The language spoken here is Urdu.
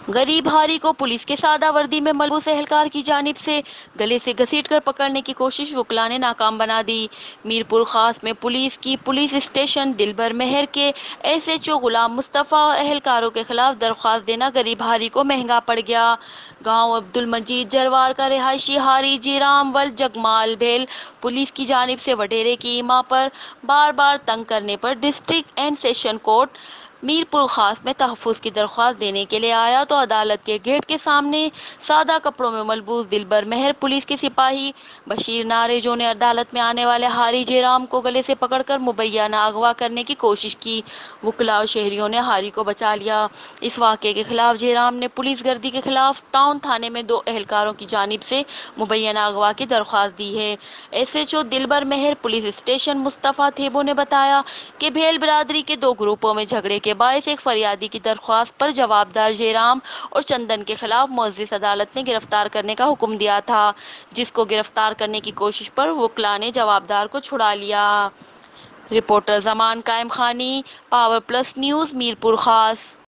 غریب ہاری کو پولیس کے سادہ وردی میں ملبوس اہلکار کی جانب سے گلے سے گھسیٹ کر پکڑنے کی کوشش وکلاء نے ناکام بنا دی۔ میرپور خاص میں پولیس کی پولیس اسٹیشن دلبر مہر کے S H O Ghulam Mustafa اور اہلکاروں کے خلاف درخواست دینا غریب ہاری کو مہنگا پڑ گیا۔ گاؤں عبدالمجید جروار کا رہائشی ہاری جی رام ول جگمال بھیل پولیس کی جانب سے وڈیرے کی ایما پر بار بار تنگ کرنے پر district and session court Mirpur Khas میں تحفظ کی درخواست دینے کے لیے آیا تو عدالت کے گیٹ کے سامنے سادہ کپڑوں میں ملبوس دلبر مہر پولیس کے سپاہی بشیر ناریجو نے عدالت میں آنے والے ہاری جے رام کو گلے سے پکڑ کر مبینہ اغوا کرنے کی کوشش کی۔ وکلاء اور شہریوں نے ہاری کو بچا لیا۔ اس واقعے کے خلاف جے رام نے پولیس گردی کے خلاف ٹاؤن تھانے میں 2 اہلکاروں کی جانب سے مبینہ اغوا کی درخواست دی ہے۔ ایس ایچ او دلبر مہر پولیس اسٹیشن مصطفیٰ تھیبو نے بتایا کہ بھیل برادری کے 2 گروپوں میں جھگڑے کے باعث ایک فریادی کی درخواست پر جوابدار جے رام اور چندن کے خلاف معزز عدالت نے گرفتار کرنے کا حکم دیا تھا، جس کو گرفتار کرنے کی کوشش پر وکلاء نے جوابدار کو چھڑا لیا۔ رپورٹر زمان قائم خانی، پاور پلس نیوز، میرپور خاص۔